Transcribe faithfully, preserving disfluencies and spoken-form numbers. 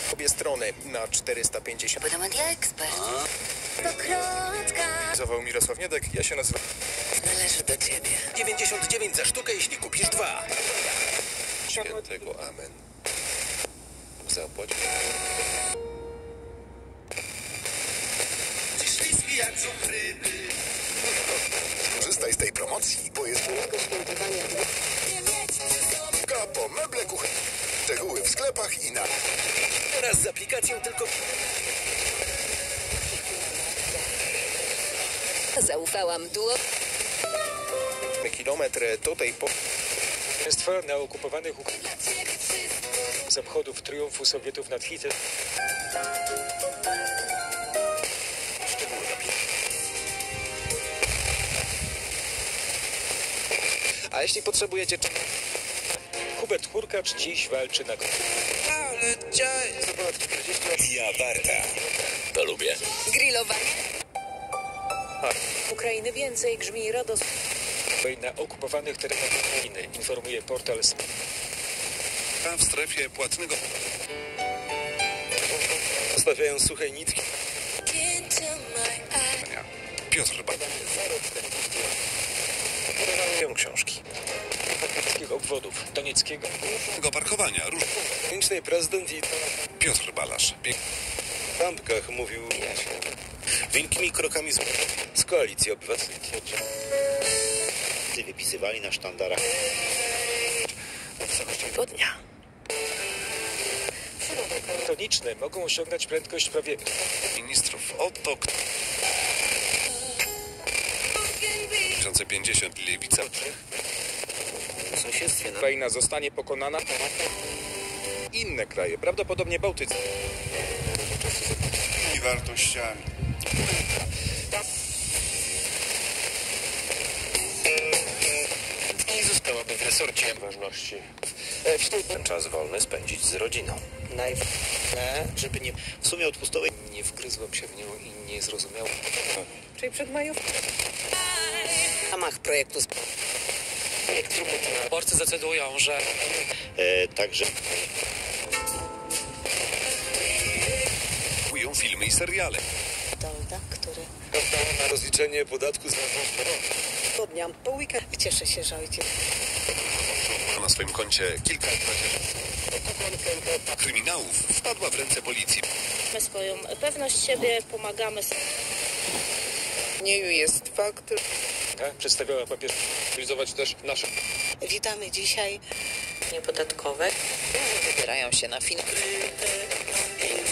Obie strony na czterysta pięćdziesiąt. Abonament ja ekspert. Stokrotka. Zawał Mirosław Niedek, ja się nazywam. Należy do ciebie. dziewięćdziesiąt dziewięć za sztukę, jeśli kupisz dwa. Świętego amen. Zapłać. Skorzystaj z tej promocji, bo jest Kapo, meble kuchenne. Szczegóły w sklepach i na... Teraz z aplikacją tylko... Zaufałam duo. Kilometry do tej po... Państwa na okupowanych Ukrainie z obchodów triumfu Sowietów nad Hitlerem. A jeśli potrzebujecie... Hubert Hurkacz dziś walczy na... Ja Warta. To lubię. Grillowanie. Ukrainy więcej grzmi rados. Na okupowanych terenach Ukrainy, informuje portal S P. Tam w strefie płatnego... Zostawiają suche nitki. Piotr Bada. Książki. Obwodów Donieckiego. Tego parkowania. Różnej prezydent i Piotr Balasz. W lampkach mówił wielkimi krokami z, z Koalicji Obywatelskiej. Wypisywali na sztandarach. Tygodnia. Elektroniczne mogą osiągnąć prędkość prawie... Ministrów oto... dwa tysiące pięćdziesiąt Lewica. W sąsiedztwie na... Ukraina zostanie pokonana. Inne kraje, prawdopodobnie bałtyckie. I wartościami. Nie zostałaby w resorcie ważności. Ten czas wolny spędzić z rodziną. Najważniejsze, żeby nie... W sumie odpustowej... Nie wgryzłem się w nią i nie zrozumiałem. Czyli przed majów. W ramach projektu z... Wyborcy zdecydują, że... E, także... Kupują filmy i seriale. Dolda, który... Na rozliczenie podatku za... Po dnia, po weekend. Cieszę się, że ojciec... Na swoim koncie kilka kryminałów wpadła w ręce policji. Mamy swoją pewność siebie, pomagamy. Nie jest fakt. Tak? Przedstawiała papier... Realizować też nasze... Witamy dzisiaj. Niepodatkowe. Wybierają się na film.